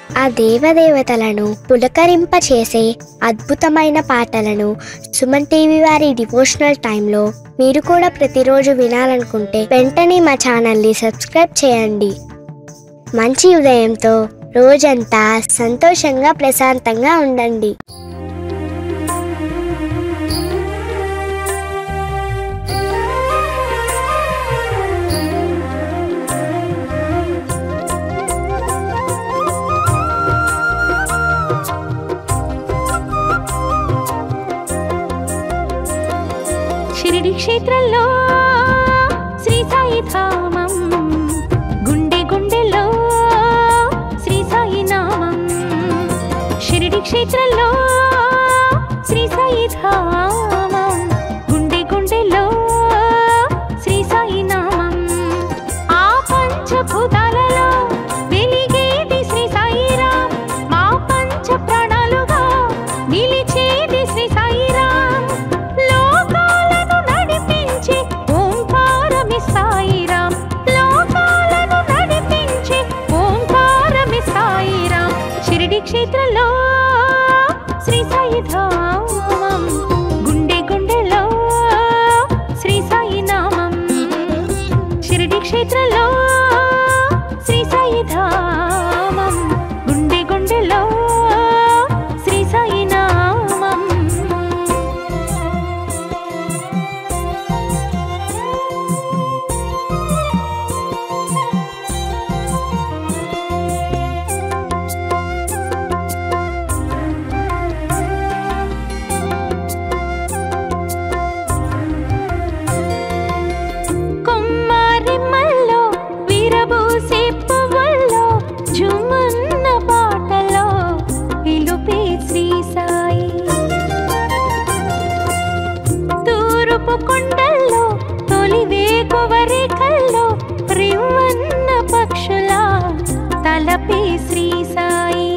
ఆ దేవదేవతలను పులకరింపచేసే అద్భుతమైన పాటలను సుమన్ టీవీ వారి డివోషనల్ టైంలో మీరు కూడా ప్రతిరోజు వినాలనుకుంటే వెంటనే మా ఛానల్ని సబ్స్క్రైబ్ చేయండి. మంచి ఉదయంతో రోజంతా సంతోషంగా ప్రశాంతంగా ఉండండి. షిరిడి క్షేత్రంలో శ్రీ సాయి ధామం, గుండె గుండెలో శ్రీ సాయి నామం. షిరిడి క్షేత్రంలో శ్రీ సాయి ధామం, గుండె గుండెలో శ్రీ సాయి నామం. ఆ పంచభూతాలలో వెలిగేది శ్రీ సాయిరాం, మా పంచ ప్రాణాలుగా నిలిచేది శ్రీ సాయిరాం. లోకాలను నడిపించే ఓంకారమి సాయిరాం, లోకాలను నడిపించే ఓంకారమి సాయిరాం. షిరిడి క్షేత్రంలో శ్రీ సాయి ధామం, గుండె గుండెలో శ్రీ సాయి నామం. షిరిడి క్షేత్రంలో శ్రీ సాయి ధామం, గుండె గుండెలో శ్రీ సాయి నామం. కొమ్మారిమ్మల్లో విరబూసే పువ్వుల్లో జుమన్న పాటలో పిలుపే శ్రీ సాయి. తూరుపు కొండల్లో తొలి వేకువరేఖల్లో రివ్వన్న పక్షుల తలపే శ్రీ సాయి.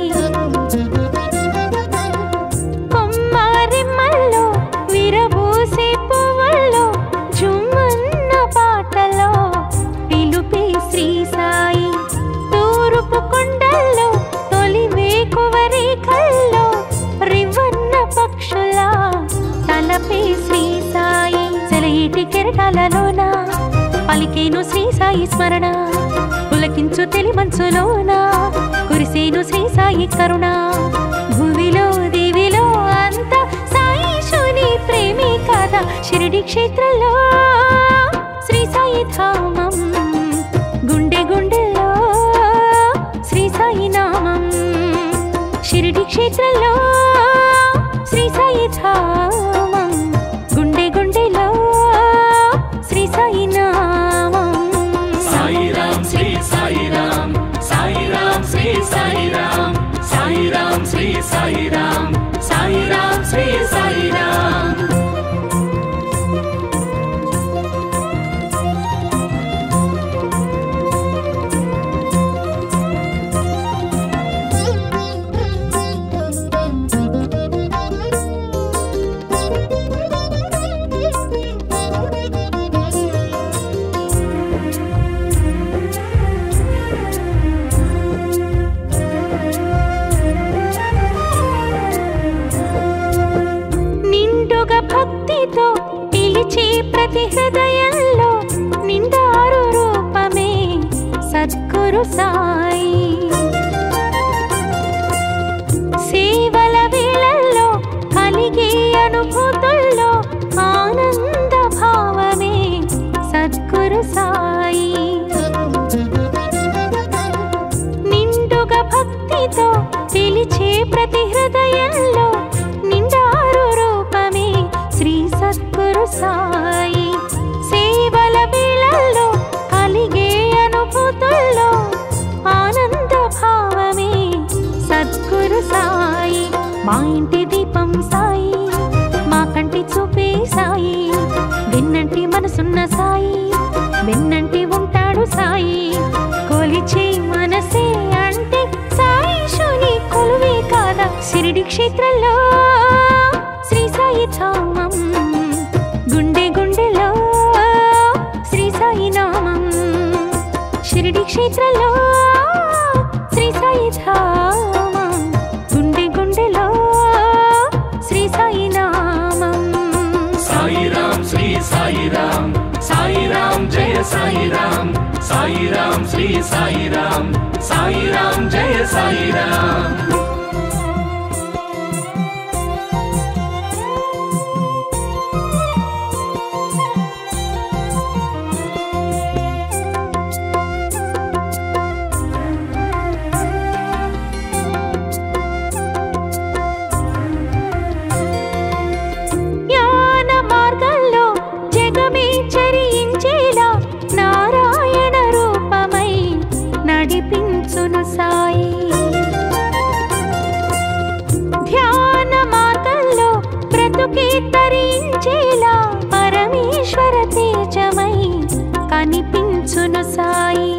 కొమ్మారిమ్మల్లో విరబూసే పువ్వుల్లో జుమన్న పాటలో పిలుపే శ్రీ సాయి. తూరుపు కొండల్లో తొలి వేకువరేఖల్లో రివ్వన్న పక్షుల తలపే శ్రీ సాయి. సెలయేటి కెరటాలలోన పలికేను శ్రీ సాయి స్మరణ, పులకించు తెలి మనసులోన కురిసేను శ్రీ సాయి కరుణ. భూమిలో దివిలో అంత సాయిశుని ప్రేమి కదా. షిరిడి క్షేత్రంలో శ్రీ సాయి ధామం, గుండె గుండెలో శ్రీ సాయి నామం. షిరిడి క్షేత్రంలో శ్రీ సాయి ధామం, గుండె గుండెలో శ్రీ సాయి నామం. సాయిరాం శ్రీ సాయిరాం, సాయిరాం శ్రీ సాయిరాం, సాయిరాం శ్రీ సాయిరాం, సాయిరాం శ్రీ సాయిరాం. నిండుగా భక్తితో పిలిచే ప్రతి హృదయంలో నిండారు రూపమే సద్గురు సాయి. సేవల వేళల్లో కలిగే అనుభూతుల్లో ఆనంద భావమే సద్గురు సాయి. నిండుగా భక్తితో పిలిచే ప్రతి హృదయంలో నిండారు రూపమే శ్రీ సద్గురు సాయి. సేవల వేళల్లో కలిగే అనుభూతుల్లో ఆనంద భావమే సద్గురు సాయి. మా ఇంటి దీపం సాయి, మా కంటి చూపే సాయి. వెన్నంటి మనసున్న సాయి, వెన్నంటి ఉంటాడు సాయి. కొలిచే మనసే అంటే సాయిశుని కొలువే కాదా. షిరిడి క్షేత్రంలో శ్రీ సాయి ధామం, గుండె గుండెలో శ్రీ సాయి నామం. షిరిడి క్షేత్రంలో శ్రీ సాయి ధామం. సాయిరాం శ్రీ సాయిరాం సాయిరాం జయ సాయిరాం కనిపించును సాయి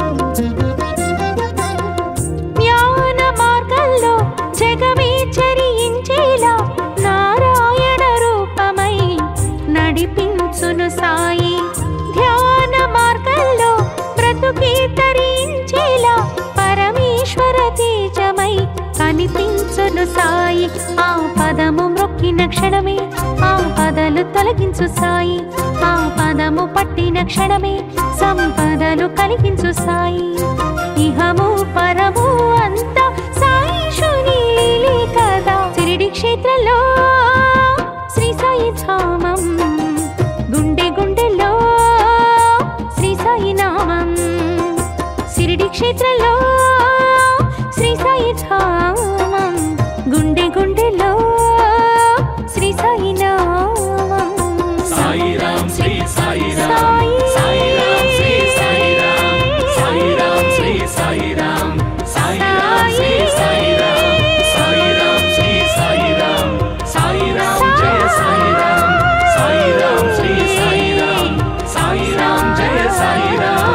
జ్ఞాన మార్గంలో జగమే చరించేలా నారాయణ రూపమై నడిపించును సాయి ధ్యాన మార్గంలో బ్రతుకే తరించేలా పరమేశ్వర తేజమై కనిపించును సాయి ఆ పదము మ్రొక్కిన క్షణమే ఆ పదలు తొలగించు సాయి ఆ పదము పట్టిన క్షణమే సంపదలు కలిగించు సాయి ఇహము పరము అంతా సాయి శునీలి కదా షిరిడి క్షేత్రంలో శ్రీ సాయి ధామం గుండె గుండెలో శ్రీ సాయి నామం షిరిడి క్షేత్రంలో శ్రీ సాయి ధామం గుండె గుండెలో శ్రీ సాయి నామం సాయిరాం శ్రీ సాయిరాం సాయిరాం శ్రీ సాయిరాం సాయిరాం శ్రీ సాయిరాం సాయిరాం శ్రీ సాయిరాం సాయిరాం శ్రీ సాయిరాం సాయిరాం జయ సాయిరాం సాయిరాం శ్రీ సాయిరాం సాయిరాం జయ సాయిరాం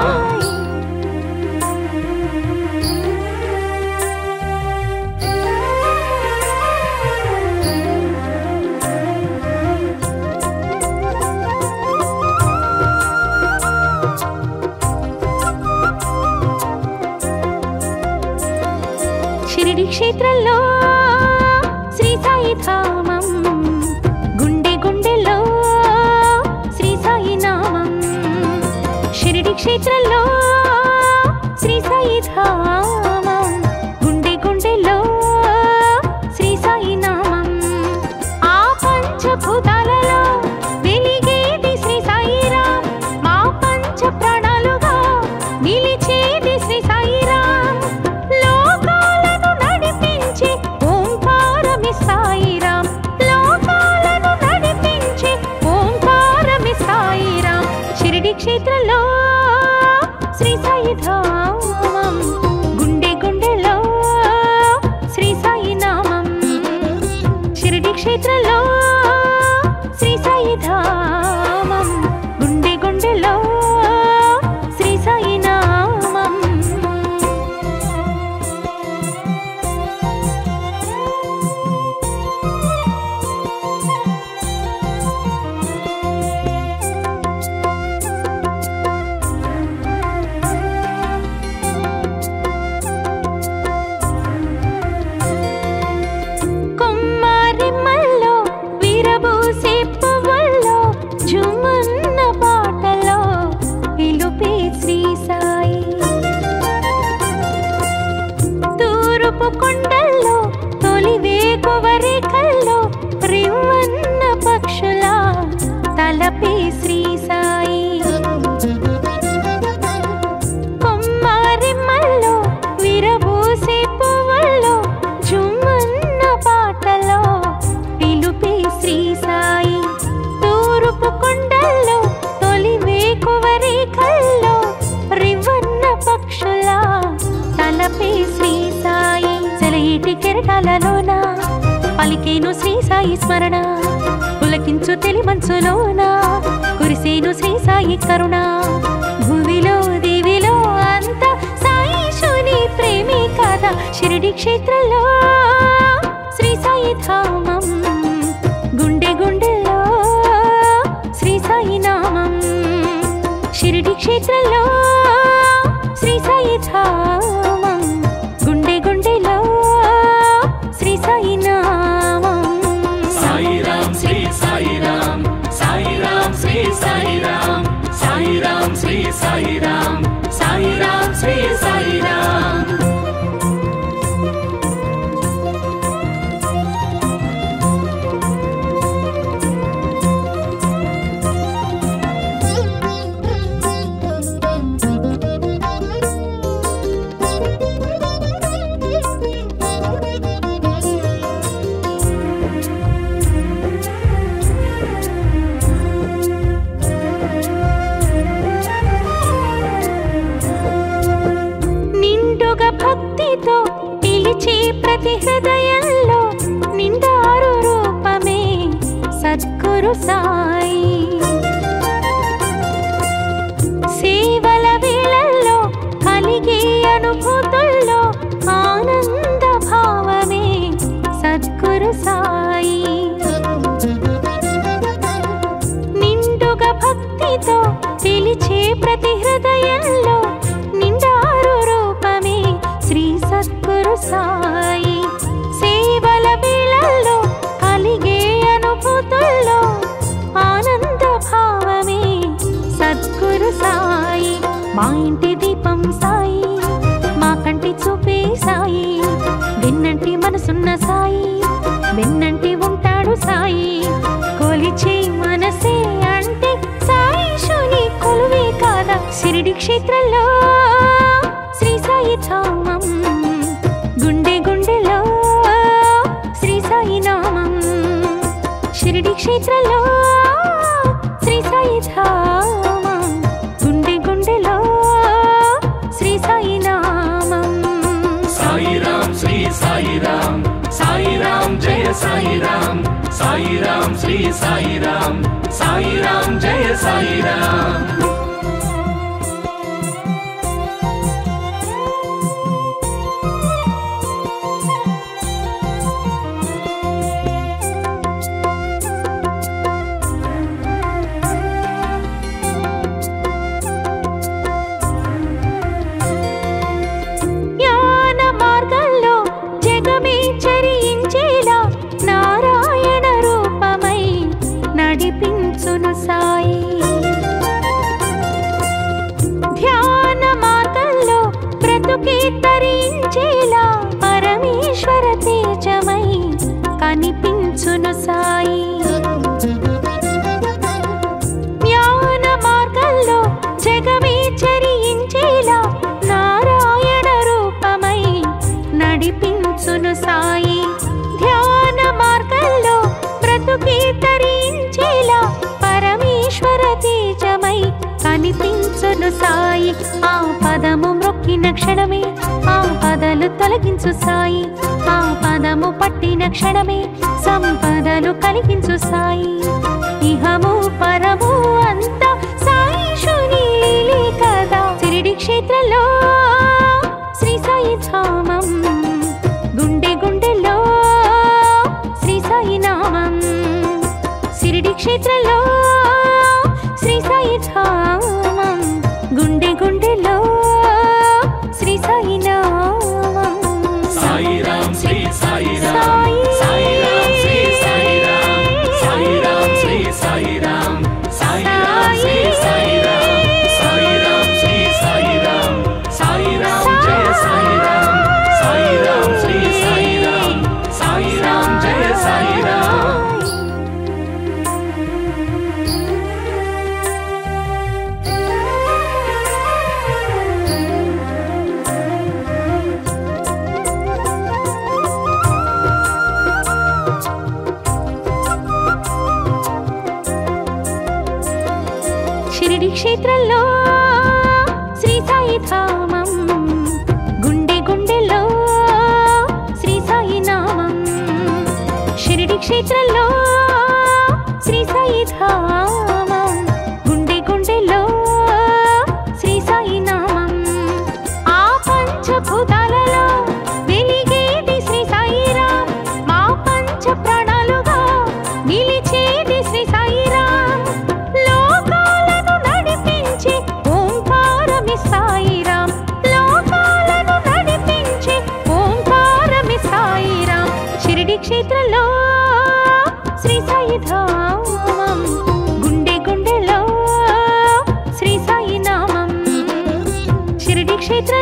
షిరిడి క్షేత్రంలో శ్రీ సాయి ధామం గుండె గుండెలో శ్రీ సాయి నామం షిరిడి క్షేత్రంలో శ్రీ సాయి ధామం గుండె గుండెలో శ్రీ సాయి నామం ఆ పంచభూతాలలో వెలిగేది శ్రీ సాయిరాం మా పంచ ప్రాణాలుగా నిలిచేది శ్రీ సాయిరాం లోకాలను నడిపించే ఓంకారమి సాయిరాం లోకాలను నడిపించే ఓంకారమి సాయిరాం షిరిడి క్షేత్రంలో శ్రీ సాయి ధామం గుండె గుండెలో శ్రీ సాయి నామం షిరిడి క్షేత్రంలో శ్రీ సాయి ధామం గుండె గుండెలో శ్రీ సాయి నామం కొమ్మారిమ్మల్లో వీరబూసే పువ్వుల్లో జుమన్న పాటలో పిలుపే శ్రీ సాయి తూరుపు కొండల్లో తొలి వేకువరేఖల్లో రివ్వన్న పక్షుల తలపే శ్రీ సాయి కొమ్మారిమ్మల్లో వీరబూసే పువ్వుల్లో జుమన్న పాటలో పిలుపే శ్రీ సాయి తూరుపు కొండల్లో తొలి వేకువరేఖల్లో రివ్వన్న పక్షుల తలపే శ్రీ సాయి సెలయేటి కెరటాలలోన పలికేను శ్రీ సాయి స్మరణ పులకించు తెలి మనసులోన కురిసేను శ్రీ సాయి కరుణ భూమిలో దివిలో అంత సాయి శుని ప్రేమి కదా షిరిడి క్షేత్రంలో శ్రీ సాయి ధామం గుండె గుండెలో శ్రీ సాయి నామం షిరిడి క్షేత్రంలో శ్రీ సాయి ధామం గుండె గుండెలో శ్రీ సాయి నామం సాయిరాం శ్రీ సాయిరాం సాయిరాం శ్రీ సాయిరాం సాయిరాం శ్రీ సాయిరాం శ్రీ సాయిరాం భక్తితో పిలిచి ప్రతి హృదయంలో నిండారు రూపమే సద్గురు సాయి. సేవల వేళల్లో కలిగే అనుభూతుల్లో ఆనంద భావమే సద్గురు సాయి. నిండుగా భక్తితో పిలిచే ప్రతి హృదయంలో నిండారు రూపమే శ్రీ సద్గురు సాయి. సేవల వేళల్లో కలిగే అనుభూతుల్లో ఆనంద భావమే సద్గురు సాయి. మా ఇంటి దీపం సాయి, మా కంటి చూపే సాయి, వెన్నంటి మనసున్న సాయి, వెన్నంటి ఉంటాడు సాయి. కొలిచే మనసే అంటే సాయి శుని కొలువే కాదా. షిరిడి క్షేత్రంలో శ్రీ సాయి ధామం, గుండె గుండెలో శ్రీ సాయి నామం. షిరిడి క్షేత్రంలో శ్రీ సాయి ధామం, గుండె గుండెలో శ్రీ సాయి నామం. సాయిరాం శ్రీ సాయిరాం, సాయిరాం జయ సాయిరాం, సాయిరాం శ్రీ సాయిరాం, సాయిరాం జయ సాయిరాం. నడిపించును సాయి. ధ్యాన మార్గంలో బ్రతుకే తరించేలా పరమేశ్వర తేజమై కనిపించును సాయి. జ్ఞాన మార్గంలో జగమే చరించేలా నారాయణ రూపమై నడిపించును సాయి. ధ్యాన మార్గంలో బ్రతుకే తరించేలా పరమేశ్వర తేజమై కనిపించును సాయి. ఆ పదము మ్రొక్కిన క్షణమే ఆ పదలు తొలగించు సాయి. ఆ పదము పట్టిన క్షణమే సంపదలు కలిగించు సాయి. ఇహము పరము అంతా సాయి శుని లీలే కదా. షిరిడి క్షేత్రంలో శ్రీ సాయి ధామం, గుండె గుండెలో శ్రీ సాయి నామం. షిరిడి క్షేత్రంలో శ్రీ సాయి ధామం, గుండె గుండెలో శ్రీ సాయి నామం. సాయిరాం శ్రీ సాయిరాం, సాయిరాం శ్రీ సాయిరాం, సాయిరాం శ్రీ సాయిరాం, సాయిరాం శ్రీ సాయిరాం, సాయిరాం శ్రీ సాయిరాం, సాయిరాం జయ సాయిరాం, సాయిరాం శ్రీ సాయిరాం, సాయిరాం జయ సాయిరాం. షిరిడి క్షేత్రంలో శ్రీ సాయి ధామం, గుండె గుండెలో శ్రీ సాయి నామం. షిరిడి క్షేత్రంలో శ్రీ సాయి ధామం, గుండె గుండెలో శ్రీ సాయి నామం. ఆ పంచభూతాలలో వెలిగేది శ్రీ సాయిరాం, మా పంచ ప్రాణాలుగా నిలిచేది శ్రీ సాయిరాం. లోకాలను నడిపించే ఓంకారమి సాయిరాం, లోకాలను నడిపించే ఓంకారమి సాయిరాం. షిరిడి క్షేత్రంలో శ్రీ సాయి ధామం, గుండె గుండెలో శ్రీ సాయి నామం. షిరిడి క్షేత్ర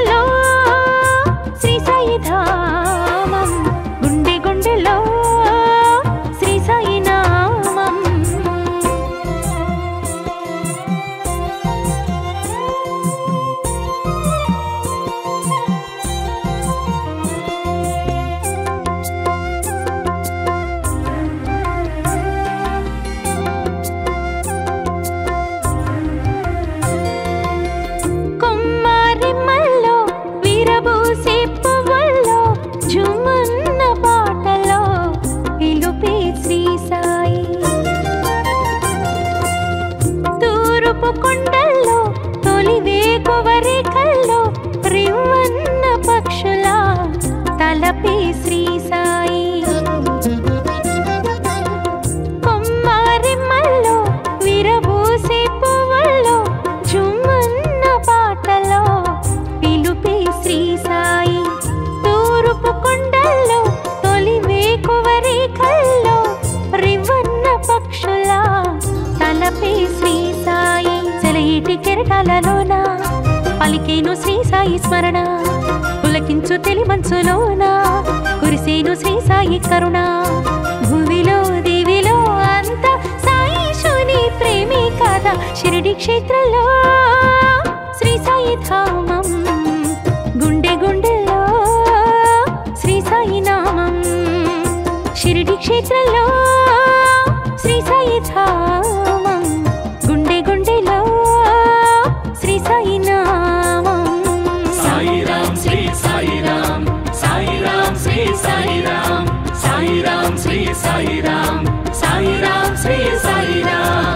స్మరణ పులకించు తెలి మనసులోన కురిసేను శ్రీ సాయి కరుణ భూమిలో దేవిలో అంత సాయిశుని ప్రేమి కదా షిరిడి క్షేత్రంలో శ్రీ సాయి ధామం గుండె గుండెలో శ్రీ సాయి నామం షిరిడి క్షేత్రంలో శ్రీ సాయి ధామం గుండె గుండెలో శ్రీ సాయి నామం సాయిరాం శ్రీ సాయిరాం సాయిరాం శ్రీ సాయిరాం సాయిరాం శ్రీ సాయిరాం సాయిరాం శ్రీ సాయిరాం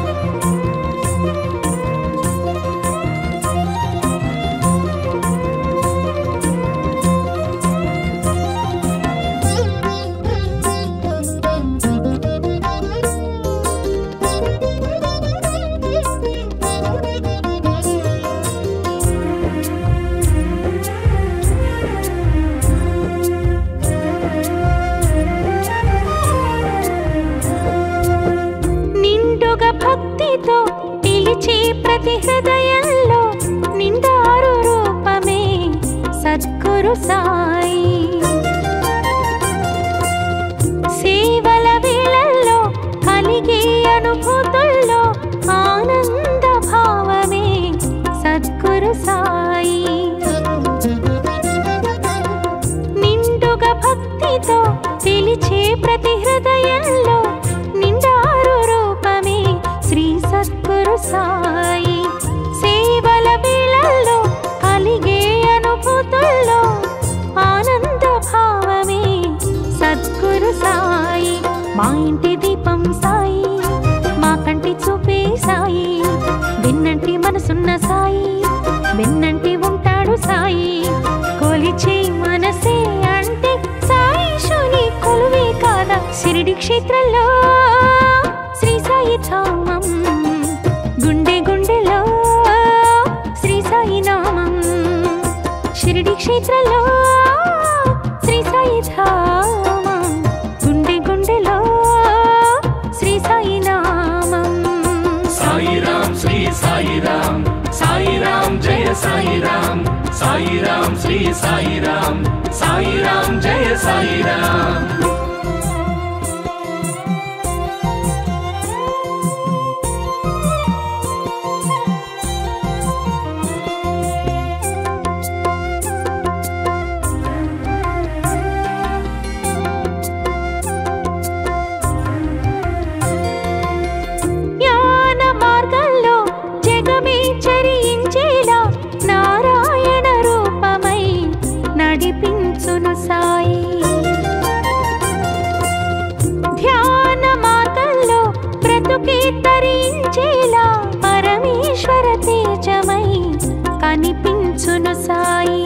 భక్తితో పిలిచే ప్రతి హృదయంలో నిండారు రూపమే సద్గురు సాయి సేవల వేళల్లో కలిగే అనుభూతుల్లో ఆనంద భావమే సద్గురు సాయి నిండుగా భక్తితో పిలిచే ప్రతి హృదయంలో నిండారు రూపమే శ్రీ సద్గురు సాయి సేవల వేళల్లో కలిగే అనుభూతుల్లో ఆనంద భావమే సద్గురు సాయి మా ఇంటి దీపం సాయి మా కంటి చూపే సాయి విన్నంటి మనసున్న సాయి విన్నంటి ఉంటాడు సాయి కొలిచే మనసే అంటే సాయి శుని కొలువే కాదా షిరిడి క్షేత్రంలో శ్రీ సాయి ధామం గుండె గుండెలో శ్రీ సాయి నామం షిరిడి క్షేత్రంలో శ్రీ సాయి ధామం గుండె గుండెలో శ్రీ సాయి నామం సాయిరాం శ్రీ సాయిరాం సాయిరాం జయ సాయిరాం సాయిరాం శ్రీ సాయిరాం సాయిరాం జయ సాయిరాం జ్ఞాన మార్గంలో జగమే చరించేలా నారాయణ రూపమై నడిపించును సాయి ధ్యాన మార్గంలో బ్రతుకే తరించేలా పరమేశ్వర తేజమై కనిపించును సాయి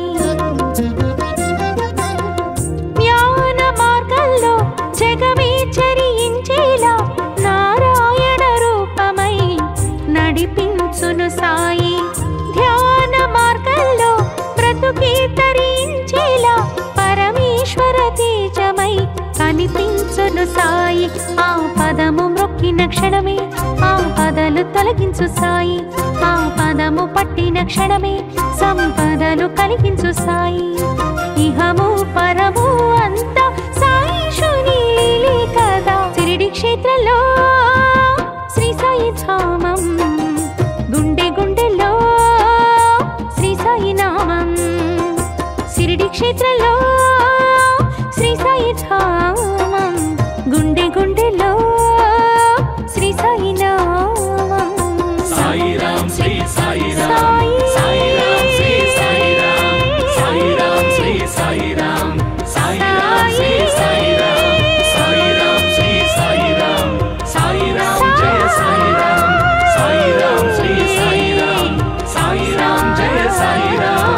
జ్ఞాన మార్గంలో జగమే చరించేలా నారాయణ రూపమై నడిపించును సాయి ధ్యాన మార్గంలో బ్రతుకే తరించేలా పరమేశ్వర తేజమై కనిపించును సాయి ఆ పదము మ్రొక్కిన క్షణమే ఆ పదలు తొలగించు సాయి ఆ పదము పట్టిన క్షణమే సంపదలు కలిగించు సాయి ఇహము పరము అంతా సాయి శుని లీలే కదా షిరిడి క్షేత్రంలో శ్రీ సాయి ధామం గుండె గుండెలో శ్రీ సాయి నామం షిరిడి క్షేత్రంలో శ్రీ సాయి ధామం గుండె గుండెలో శ్రీ సాయి నామం సాయిరాం శ్రీ సాయిరాం సాయిరాం శ్రీ సాయిరాం సాయిరాం శ్రీ సాయిరాం సాయిరాం శ్రీ సాయిరాం సాయిరాం శ్రీ సాయిరాం సాయిరాం జయ సాయిరాం సాయిరాం శ్రీ సాయిరాం సాయిరాం జయ సాయిరాం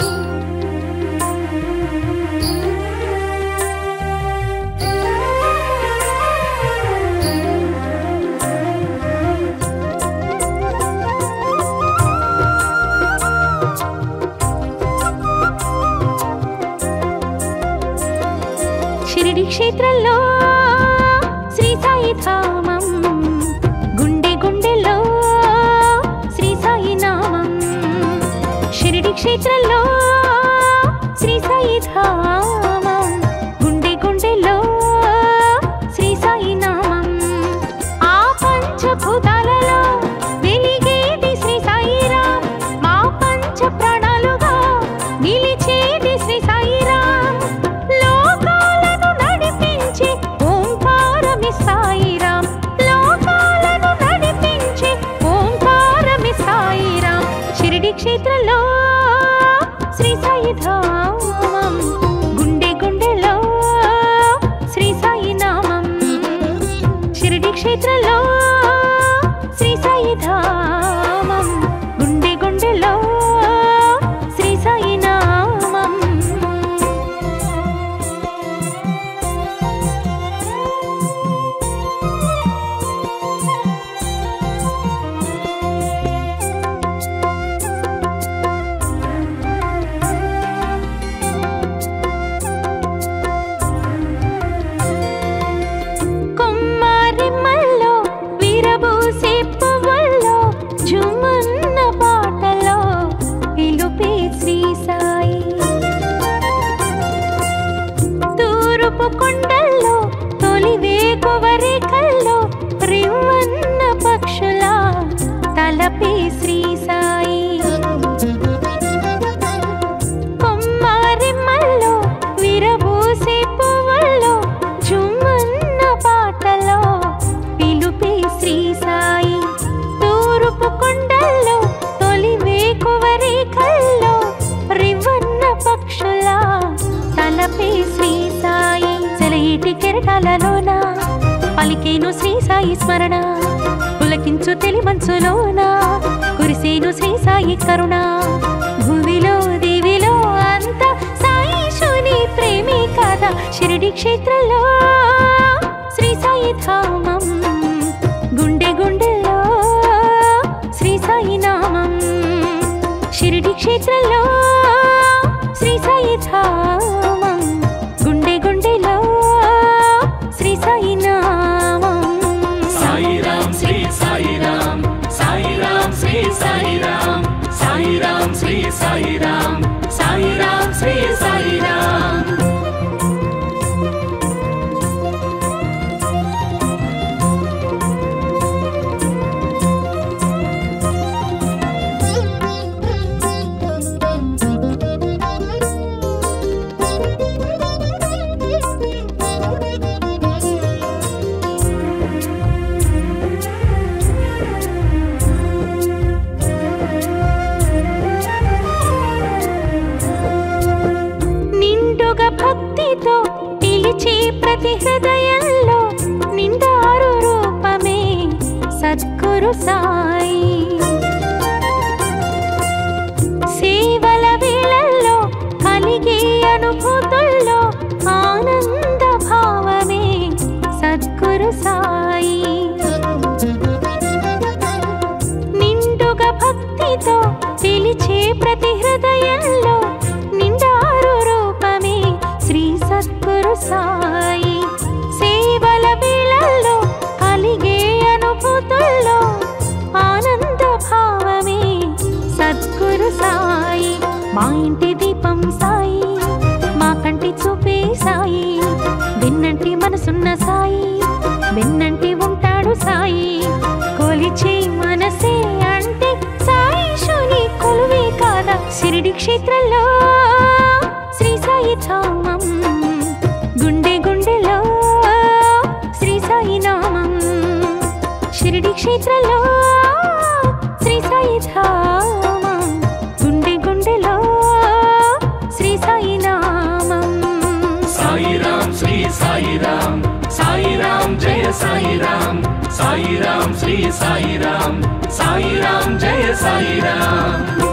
షిరిడి క్షేత్రంలో శ్రీ సాయి ధామం గుండె గుండెలో శ్రీ సాయి నామం షిరిడి క్షేత్రంలో శ్రీ సాయి ధామం, గుండె గుండెలో శ్రీ సాయి నామం. ఆ పంచభూతాలలో వెలిగేది శ్రీ సాయిరాం, మా పంచ ప్రాణాలుగా నిలిచేది శ్రీ సాయిరాం. లోకాలను నడిపించే ఓంకారమి సాయిరాం, లోకాలను నడిపించే ఓంకారమి సాయిరాం. షిరిడి క్షేత్రంలో శ్రీ సాయి ధామం, గుండె గుండెలో శ్రీ సాయి నామం. షిరిడి క్షేత్రంలో శ్రీ సాయి ధామం, గుండె గుండెలో శ్రీ సాయి నామం. కొమ్మరిమ్మల్లో విరబూసే పువ్వుల్లో జుమన్న పాటలో పిలుపే శ్రీ సాయి. తూర్పు కొండల్లో తొలివే కొవరికల్లో రివ్వన్న పక్షుల తలపే శ్రీ సాయి. కొమ్మరిమ్మల్లో విరబూసే పువ్వుల్లో జుమన్న పాటలో పిలుపే శ్రీ సాయి. తూర్పు కొండల్లో తొలివే కొవరికల్లో రివ్వన్న పక్షుల తలపే శ్రీ సాయి. సెలయేటి కెరటాలలోన పలికేను శ్రీ సాయి స్మరణ, పులకించు తెలి మనసులోన కురిసేను శ్రీ సాయి కరుణ. భూమిలో దేవిలో అంత సాయిషుని ప్రేమే కదా. షిరిడి క్షేత్రంలో శ్రీ సాయి ధామం, గుండె గుండెలో శ్రీ సాయి నామం. షిరిడి క్షేత్రంలో శ్రీ సాయి ధామం, గుండె గుండెలో శ్రీ సాయి నామం. సాయిరాం శ్రీ సాయిరాం, సాయిరాం శ్రీ సాయిరాం, సాయిరాం శ్రీ సాయిరాం, సాయిరాం శ్రీ సాయిరాం. నిండుగా భక్తితో నిలిచే ప్రతి హృదయంలో నిండారు రూపమే సద్గురు సాయి. సేవల వేళల్లో కలిగే అనుభూతుల్లో ఆనంద భావమే సద్గురు సాయి. నిండుగా భక్తితో నిలిచే ప్రతి హృదయంలో నిండారు రూపమే శ్రీ సద్గురు సాయి. సేవల వేళల్లో కలిగే అనుభూతుల్లో ఆనంద భావమే సద్గురు సాయి. మా ఇంటి దీపం సాయి, మా కంటి చూపే సాయి. వెన్నంటి మనసున్న సాయి, వెన్నంటి ఉంటాడు సాయి. కొలిచే మనసే అంటే సాయిషుని కొలువే కాదా. షిరిడి క్షేత్రంలో శ్రీ సాయి ధామం, గుండె గుండెలో శ్రీ సాయి నామం. షిరిడి క్షేత్రంలో శ్రీ సాయి ధామం, గుండె గుండెలో శ్రీ సాయి నామం. సాయిరాం శ్రీ సాయిరాం, సాయిరాం జయ సాయిరాం, సాయిరాం శ్రీ సాయిరాం, సాయిరాం జయ సాయిరాం.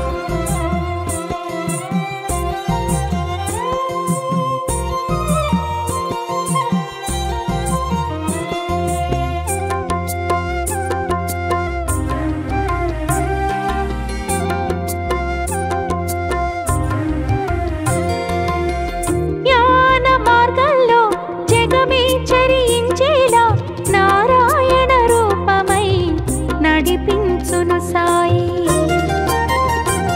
జ్ఞాన మార్గంలో జగమే చరించేలా నారాయణ రూపమై నడిపించును సాయి.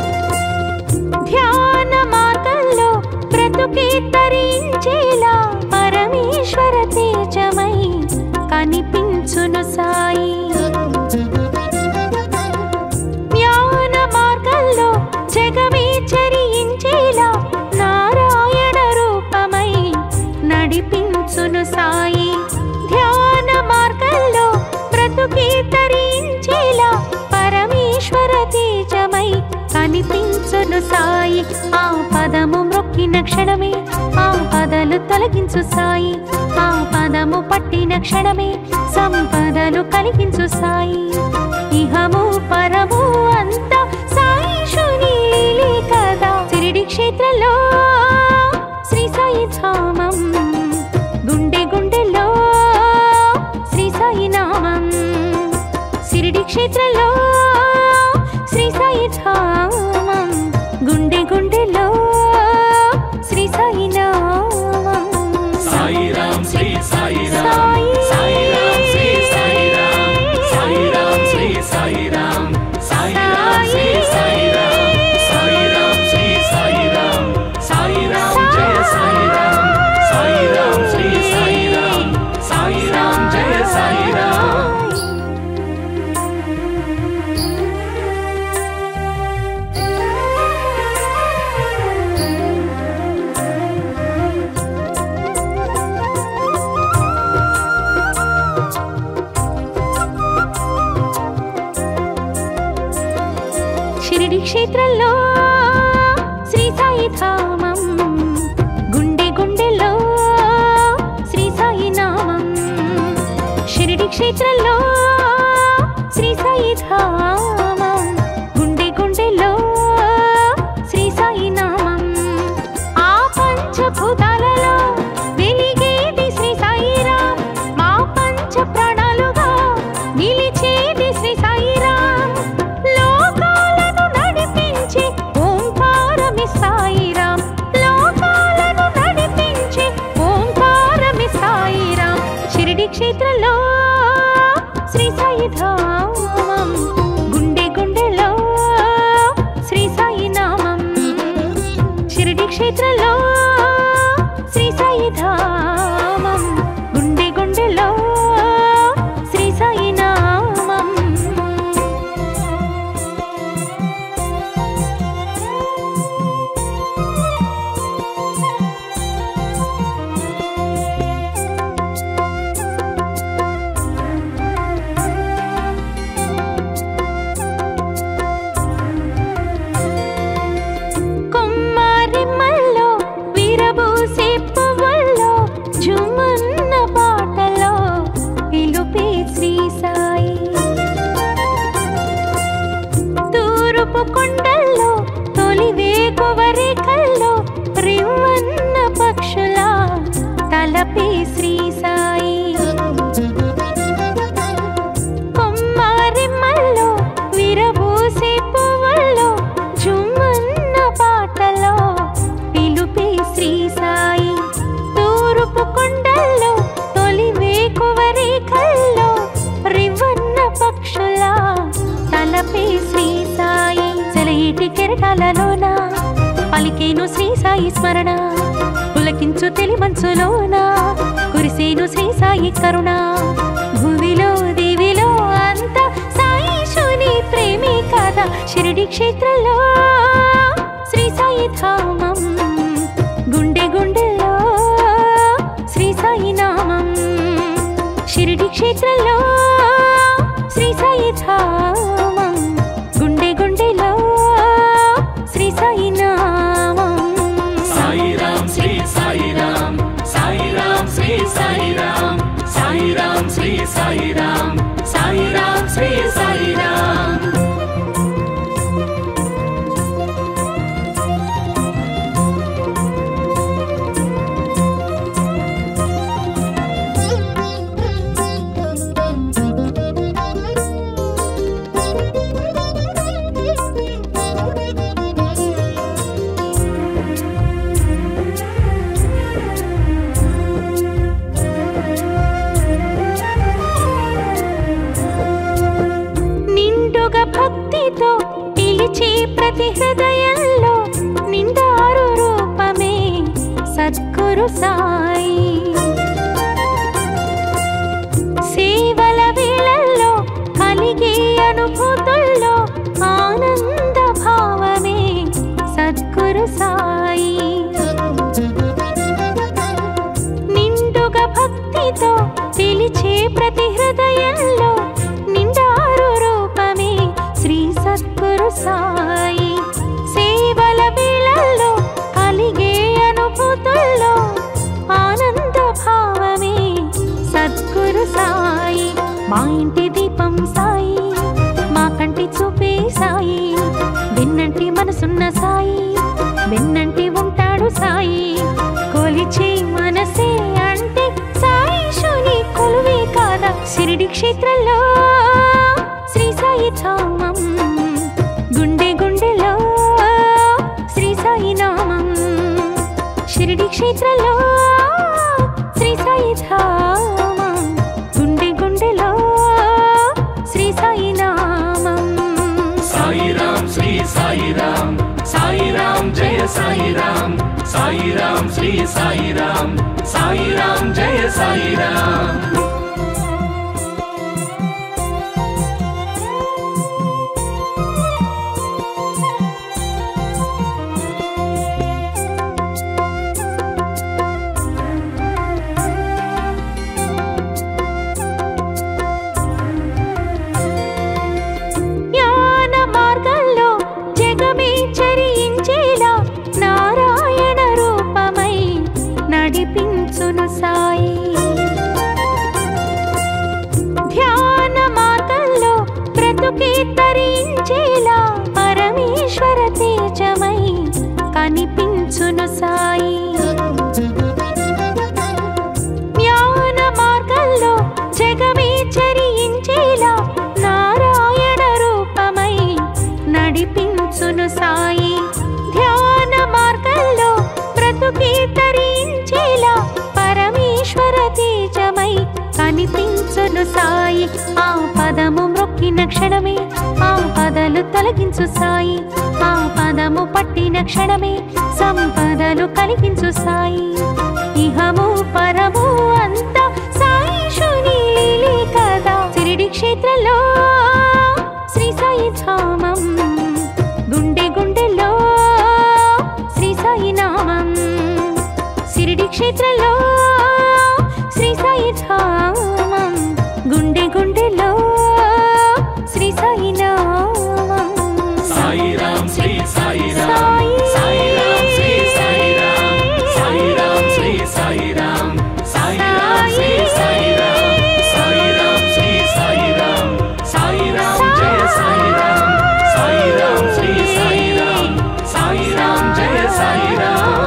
బ్రతుకే తరించేలా పరమేశ్వర తేజమై కనిపించును సాయి. జ్ఞాన మార్గంలో జగమే చరించేలా నారాయణ రూపమై నడిపించును సాయి. ధ్యాన మార్గంలో బ్రతుకే తరించేలా పరమేశ్వర తేజమై కనిపించును సాయి. ఆ పదము మ్రొక్కిన క్షణమే ఆ పదలు తొలగించు సాయి. ఆ పదము పట్టిన క్షణమే సంపదలు కలిగించు సాయి. ఇహము పరము అంతా సాయిషుని లీలే కదా. షిరిడి క్షేత్రంలో శ్రీ సాయి ధామం, గుండె గుండెలో శ్రీ సాయి నామం. షిరిడి క్షేత్రంలో శ్రీ సాయి ధామం, గుండె గుండెలో శ్రీ సాయి నామం. సాయిరాం శ్రీ సాయిరాం, సాయిరాం శ్రీ సాయిరాం, సాయిరాం శ్రీ సాయిరాం, సాయిరాం శ్రీ సాయిరాం, సాయిరాం శ్రీ సాయిరాం, సాయిరాం జయ సాయిరాం, సాయిరాం శ్రీ సాయిరాం, సాయిరాం జయ సాయిరాం. షిరిడి క్షేత్రంలో శ్రీ సాయి ధామం, గుండె గుండెలో శ్రీ సాయి నామం. షిరిడి క్షేత్రంలో శ్రీ సాయి ధామం, గుండె గుండెలో శ్రీ సాయి నామం. ఆ పంచభూతాలలో వెలిగేది శ్రీ సాయిరాం, మా పంచ ప్రాణాలుగా నిలిచేది శ్రీ సాయిరాం. లోకాలను నడిపించే ఓంకారమి సాయిరాం, లోకాలను నడిపించే ఓంకారమి సాయిరాం. షిరిడి క్షేత్రంలో శ్రీ సాయి ధామం, గుండె గుండెలో శ్రీ సాయి నామం. షిరిడి క్షేత్రంలో శ్రీ సాయి ధామం, గుండె గుండెలో శ్రీ సాయి నామం. కొమ్మారిమ్మల్లో వీరబూసే పువ్వుల్లో జుమన్న పాటలో పిలుపే శ్రీ సాయి. తూర్పు కొండల్లో తొలి వేకువరేఖల్లో రివ్వన్న పక్షుల తలపే శ్రీ సాయి. కొమ్మారిమ్మల్లో వీరబూసే పువ్వుల్లో జుమన్న పాటలో పిలుపే శ్రీ సాయి. తూర్పు కొండల్లో తొలి వేకువరేఖల్లో రివ్వన్న పక్షుల తలపే శ్రీ సాయి. సెలయేటి కెరటాలలోన పలికేను శ్రీ సాయి స్మరణ, పులకించు తెలి మంచులోన కురిసేను శ్రీ సాయి కరుణ. భువిలో దివిలో అంత సాయిషుని ప్రేమే కదా. షిరిడి క్షేత్రంలో శ్రీ సాయి ధామం, గుండె గుండెలో శ్రీ సాయి నామం. షిరిడి క్షేత్రంలో శ్రీ సాయి ధామం, గుండె గుండెలో శ్రీ సాయి నామం. సాయిరాం శ్రీ సాయిరాం, సాయిరాం శ్రీ సాయిరాం, సాయిరాం శ్రీ సాయిరాం, సాయిరాం శ్రీ సాయిరాం. సద్గురు సాయి. సేవల వేళల్లో కలిగే అనుభూతుల్లో ఆనంద భావమే సద్గురు సాయి. నిండుగా భక్తితో పిలిచే ప్రతి హృదయంలో నిండారు రూపమే శ్రీ సద్గురు సాయి. సేవల వేళల్లో కలిగే అనుభూతుల్లో ఆనంద భావమే సద్గురు సాయి. మా ఇంటి దీపం సాయి, మా కంటి చూపే సాయి, వెన్నంటి మనసున్న సాయి, వెన్నంటి ఉంటాడు సాయి. కొలిచే మనసే అంటే సాయి శుని కొలువే కాదా. షిరిడి క్షేత్రంలో శ్రీ సాయి ధామం, గుండె గుండెలో శ్రీ సాయి నామం. షిరిడి క్షేత్రంలో శ్రీ సాయి ధామం, గుండె గుండెలో శ్రీ సాయి నామం. సాయిరామ్ శ్రీ సాయిరామ్, సాయిరామ్ జయ సాయిరామ్, సాయిరామ్ శ్రీ సాయిరామ్, సాయిరామ్ జయ సాయిరామ్. జ్ఞాన మార్గంలో జగమే చరించేలా నారాయణ రూపమై నడిపించును సాయి. ధ్యాన మార్గంలో బ్రతుకే తరించేలా పరమేశ్వర తేజమై కనిపించును సాయి. జ్ఞాన మార్గంలో జగమే చరించేలా నారాయణ రూపమై నడిపించును సాయి. ధ్యాన మార్గంలో బ్రతుకే తరించేలా పరమేశ్వర తేజమై కనిపించును సాయి. ఆ పదము మ్రొక్కిన క్షణమే ఆపదలు తొలగించు సాయి. ఆ పదము పట్టిన క్షణమే సంపదలు కలిగించు సాయి. ఇహము పరము అంతా సాయి శుని లీలే కదా. షిరిడి క్షేత్రంలో శ్రీ సాయి ధామం, గుండె గుండెలో శ్రీ సాయి నామం. షిరిడి క్షేత్రంలో శ్రీ సాయి ధామం, గుండె గుండెలో శ్రీ సాయి నామం. సాయిరామ్ శ్రీ సాయిరామ్, సాయిరామ్ శ్రీ సాయిరామ్, సాయిరామ్ శ్రీ సాయిరామ్, సాయిరామ్ శ్రీ సాయిరామ్, సాయిరామ్ శ్రీ సాయిరామ్, సాయిరామ్ జయ సాయిరామ్, సాయిరామ్ శ్రీ సాయిరామ్, సాయిరామ్ జయ సాయిరామ్.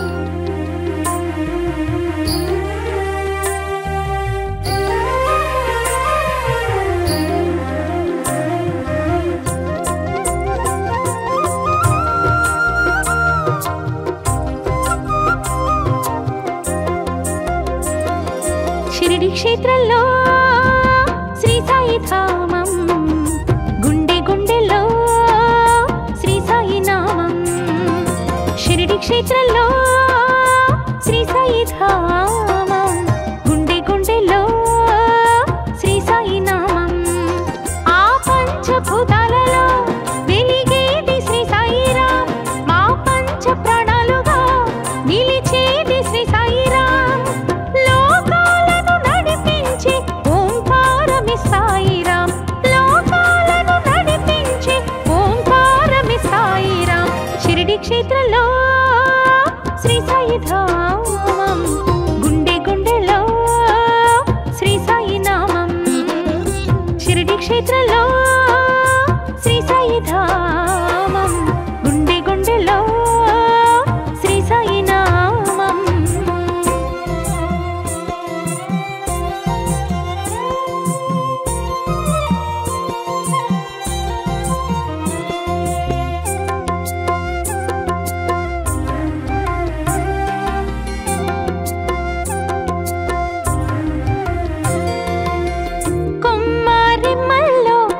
షిరిడి క్షేత్రంలో శ్రీ సాయి ధామం, గుండె గుండెలో శ్రీ సాయి నామం. షిరిడి క్షేత్రంలో శ్రీ సాయి ధామం, గుండె గుండెలో శ్రీ సాయి నామం. ఆ పంచభూతాలలో వెలిగేది శ్రీ సాయిరామ్, మా పంచ ప్రాణాలుగా నిలిచేది శ్రీ సాయిరామ్. లోకాలను నడిపించి ఓంకారమి సాయిరామ్, లోకాలను నడిపించి ఓంకారమి సాయిరామ్. షిరిడి క్షేత్రంలో శ్రీ సాయి ధామం, గుండె గుండెలో శ్రీ సాయి నామం. షిరిడి క్షేత్రంలో శ్రీ సాయి ధామం, గుండె గుండెలో శ్రీ సాయి నామం. కొమ్మరిమ్మల్లో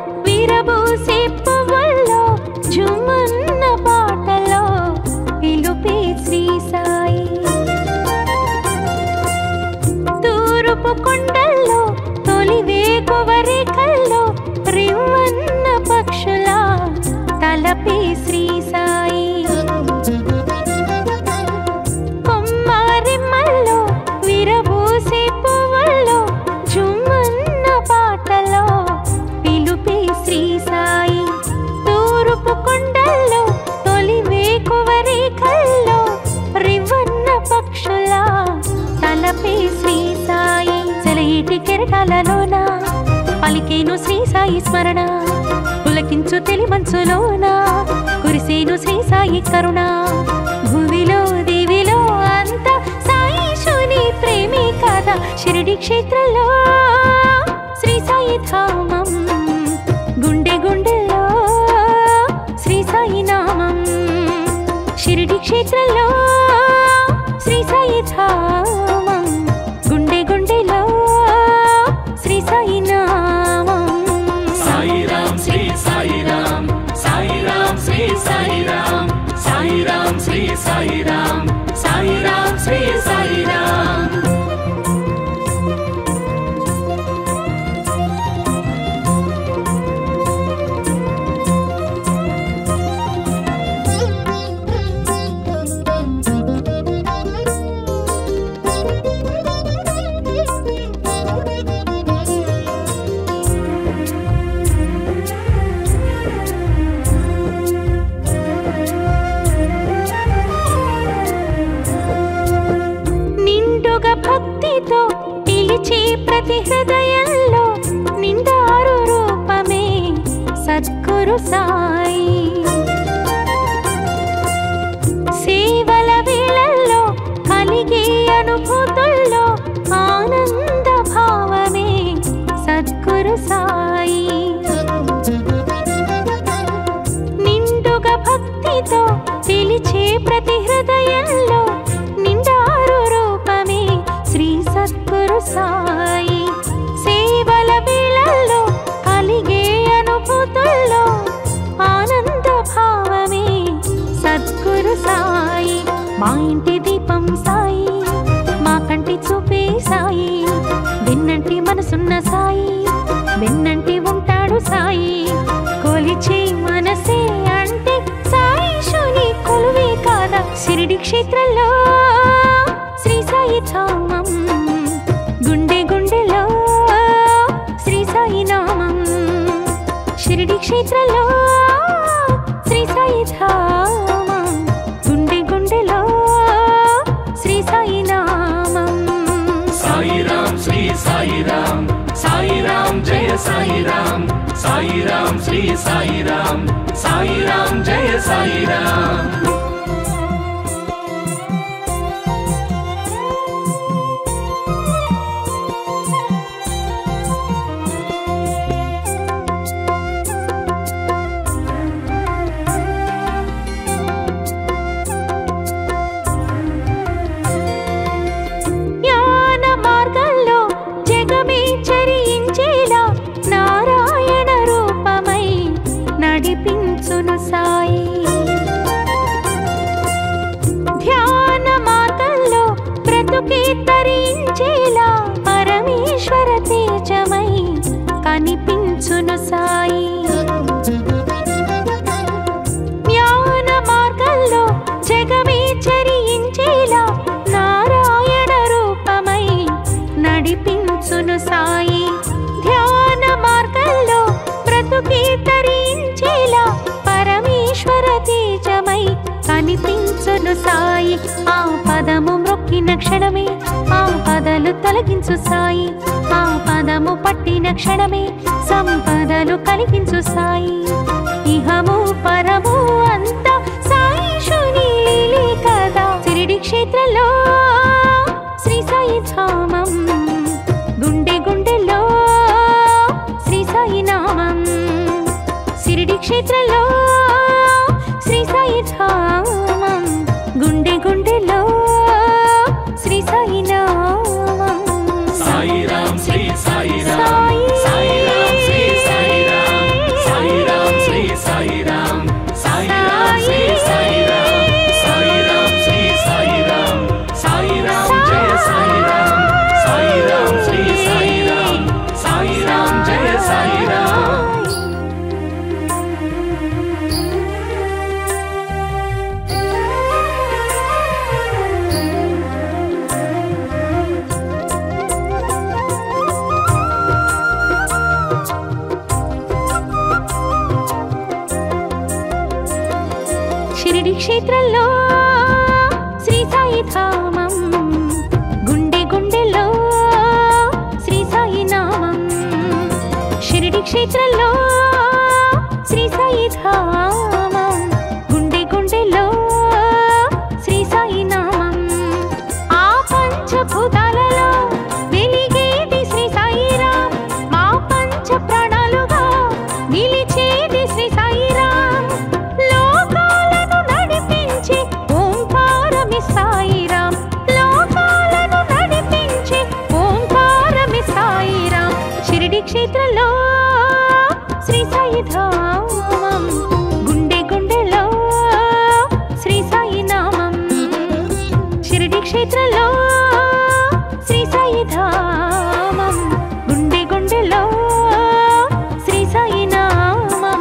సెలయేటి కెరటాలలోన పలికేను శ్రీ సాయి స్మరణ పులకించు తెలి మంచులోన కురిసేను శ్రీ సాయి కరుణ భూమిలో దేవిలో అంత సాయిశుని ప్రేమి కథ షిరిడి క్షేత్రంలో శ్రీ సాయి ధామం గుండె గుండెలో శ్రీ సాయి నామం షిరిడి క్షేత్రంలో శ్రీ సాయి ధామం గుండె గుండెలో శ్రీ సాయి నామం సాయిరామ్ శ్రీ సాయిరామ్ సాయిరామ్ శ్రీ సాయిరామ్ సాయిరామ్ శ్రీ సాయిరామ్ సాయిరామ్ శ్రీ సాయిరామ్ భక్తితో పిలిచి ప్రతి హృదయంలో నిండారు రూపమే సద్గురు సాయి సేవల వేళల్లో కలిగే అనుభూతుల్లో ఆనంద భావమే సద్గురు సాయి నిండుగా భక్తితో పిలిచే ప్రతి హృదయంలో నిండారు రూపమే శ్రీ సద్గురు సాయి సేవల వేళల్లో కలిగే అనుభూతుల్లో ఆనంద భావమే సద్గురు సాయి మా ఇంటి దీపం సాయి మా కంటి చూపే సాయి వెన్నంటి మనసున్న సాయి వెన్నంటి ఉంటాడు సాయి కొలిచే మనసే అంటే సాయి శుని కొలువే కాదా షిరిడి క్షేత్రంలో శ్రీ సాయి ధామం గుండె గుండెలో శ్రీ సాయి నామం షిరిడి క్షేత్రంలో శ్రీ సాయి ధామం గుండె గుండెలో శ్రీ సాయి నామం సాయిరామ్ శ్రీ సాయిరామ్ సాయిరామ్ జయ సాయిరామ్ సాయిరామ్ శ్రీ సాయిరామ్ సాయిరామ్ జయ సాయిరామ్ జ్ఞాన మార్గంలో జగమే చరించేలా నారాయణ రూపమై నడిపించును సాయి ధ్యాన మార్గంలో బ్రతుకే తరించేలా పరమేశ్వర తేజమై కనిపించును సాయి జ్ఞాన మార్గంలో జగమే చరించేలా నారాయణ రూపమై నడిపించును సాయి ధ్యాన మార్గంలో బ్రతుకే తరించేలా పరమేశ్వర తేజమై కనిపించును సాయి ఆ పదము మ్రొక్కిన క్షణమే ఆ పదలు తొలగించు సాయి ఆ పదము పట్టిన క్షణమే సంపదలు కలిగించు సాయి ఇహము పరము అంతా సాయి శుని లీలే కదా షిరిడి క్షేత్రంలో శ్రీ సాయి ధామం గుండె గుండెలో శ్రీ సాయి నామం షిరిడి క్షేత్రంలో శ్రీ సాయి ధామం గుండె గుండెలో శ్రీ సాయి నామం సాయిరామ్ శ్రీ సాయిరామ్ సాయిరామ్ శ్రీ సాయిరామ్ సాయిరామ్ శ్రీ సాయిరామ్ సాయిరామ్ శ్రీ సాయిరామ్ సాయిరామ్ శ్రీ సాయిరామ్ సాయిరామ్ జయ సాయిరామ్ సాయిరామ్ శ్రీ సాయిరామ్ సాయిరామ్ జయ సాయిరామ్ షిరిడి క్షేత్రంలో శ్రీ సాయి ధామం గుండె గుండెలో శ్రీ క్షేత్రంలో శ్రీ సాయి ధామం, గుండె గుండెలో శ్రీ సాయి నామం. ఆ పంచభూతాలలో వెలిగేది శ్రీ సాయిరాం, మా పంచ ప్రాణాలుగా నిలిచేది శ్రీ సాయిరాం. లోకాలను నడిపించే ఓంకారమి సాయిరాం, లోకాలను నడిపించే ఓంకారమి సాయిరాం. షిరిడి క్షేత్రంలో శ్రీ సాయి ధామం, గుండె గుండెలో శ్రీ సాయి నామం. షిరిడి క్షేత్రంలో శ్రీ సాయి ధామం, గుండె గుండెలో శ్రీ సాయి నామం.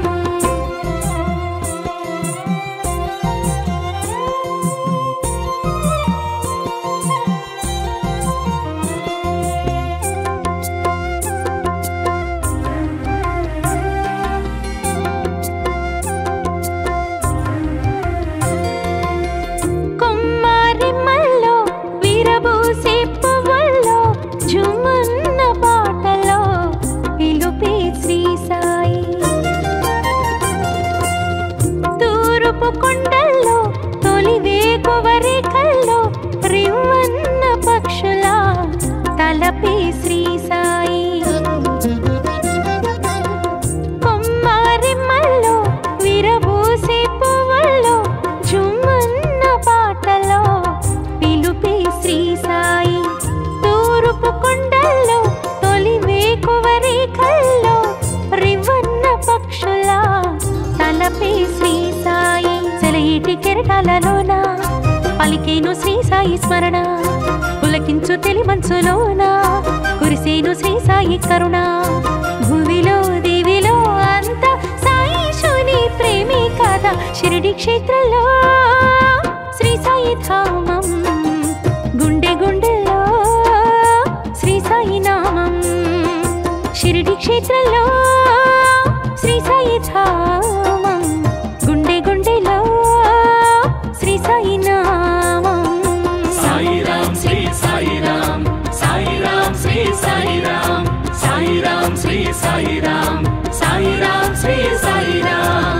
కొమ్మరిమ్మల్లో విరబూసే పువ్వుల్లో జుమన్న పాటలో పిలుపే శ్రీ సాయి. తూర్పు కొండల్లో తొలి వేకువరేఖల్లో రివ్వన్న పక్షుల తలపే శ్రీ సాయి. కొమ్మరిమ్మల్లో విరబూసే పువ్వుల్లో జుమన్న పాటలో పిలుపే శ్రీ సాయి. తూర్పు కొండల్లో తొలి వేకువరేఖల్లో రివ్వన్న పక్షుల తలపే శ్రీ సాయి. సెలయేటి కెరటాలలోన పలికేను శ్రీ సాయి స్మరణ, పులకించు తెలి మనసులోన కురిసేను శ్రీ సాయి కరుణ. భూమిలో దివిలో అంత సాయిశుని ప్రేమే కదా. షిరిడి క్షేత్రంలో శ్రీ సాయి ధామం, గుండె గుండెలో శ్రీ సాయి నామం. షిరిడి క్షేత్రంలో శ్రీ సాయి ధామం, గుండె గుండెలో శ్రీ సాయి నామం. సాయిరాం శ్రీ సాయిరాం, సాయిరాం శ్రీ సాయిరాం, సాయిరాం శ్రీ సాయిరాం, సాయిరాం శ్రీ సాయిరాం.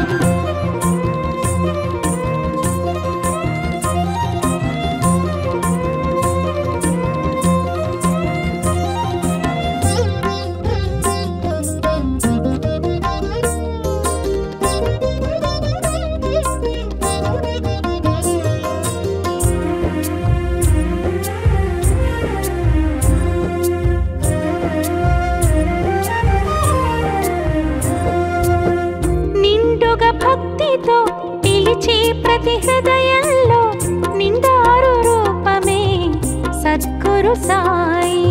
నిండుగా భక్తితో పిలిచే ప్రతి హృదయంలో నిండారు రూపమే సద్గురు సాయి.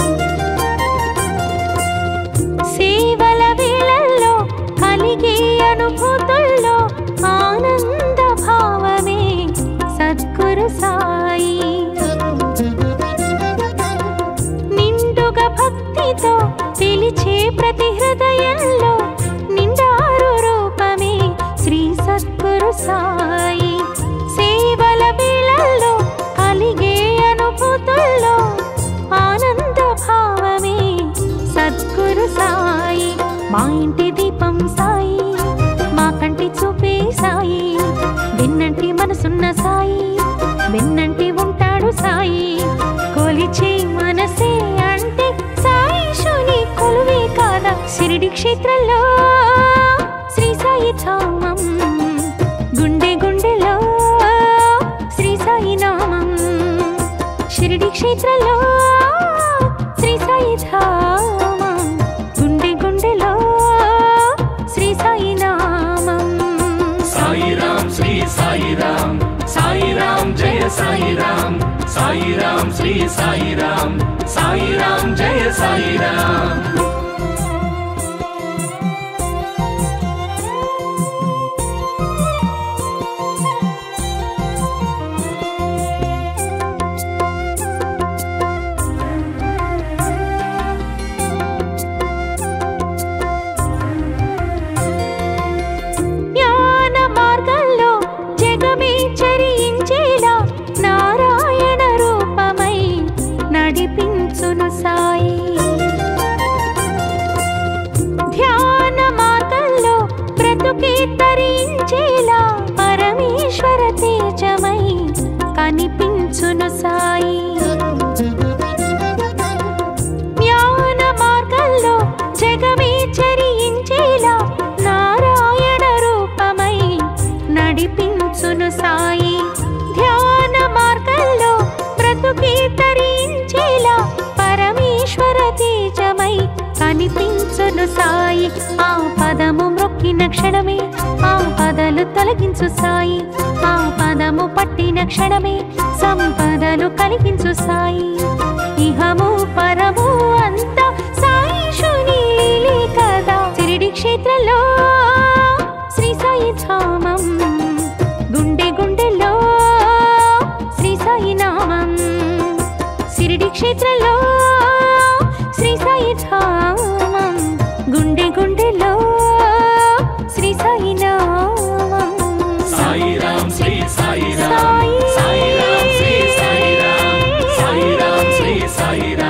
సేవల వేళల్లో కలిగే అనుభూతుల్లో ఆనంద భావమే సద్గురు సాయి. నిండుగా భక్తితో పిలిచే ప్రతి హృదయంలో నిండారు రూపమే శ్రీ సద్గురు సాయి. సేవల వేళల్లో కలిగే అనుభూతుల్లో ఆనంద భావమే సద్గురు సాయి. మా ఇంటి దీపం సాయి, మా కంటి చూపే సాయి. వెన్నంటి మనసున్న సాయి, వెన్నంటి ఉంటాడు సాయి. కొలిచే మనసే అంటే సాయిశుని కొలువే కాదా. షిరిడి క్షేత్రంలో శ్రీ సాయి ధామం, గుండె గుండెలో శ్రీ సాయి నామం. షిరిడి క్షేత్రంలో శ్రీ సాయి ధామం, గుండె గుండెలో శ్రీ సాయి నామం. సాయిరాం శ్రీ సాయిరాం, సాయిరాం జయ సాయిరాం, సాయిరాం శ్రీ సాయిరాం, సాయిరాం జయ సాయిరాం. జ్ఞాన మార్గంలో జగమే చరించేలా నారాయణ రూపమై నడిపించును సాయి. నడిపించును సాయి. జ్ఞాన మార్గంలో జగమే చరించేలా నారాయణ రూపమై నడిపించును సాయి. ధ్యాన మార్గంలో బ్రతుకే తరించేలా పరమేశ్వర తేజమై కనిపించును సాయి. ఆ పదము మ్రొక్కిన క్షణమే ఆపదలు తొలగించు సాయి. ఆ పదము పట్టిన క్షణమే సంపదలు కలిగించు సాయి. ఇహము పరము అంతా సాయిషుని లీలే కదా. షిరిడి క్షేత్రంలో శ్రీ సాయి ధామం, గుండె గుండెలో శ్రీ సాయి నామం. షిరిడి క్షేత్రంలో శ్రీ సాయి ధామం, గుండె గుండెలో శ్రీ సాయి నామం. సాయిరాం శ్రీ సాయిరాం, సాయిరాం శ్రీ సాయిరాం, సాయిరాం శ్రీ సాయిరాం.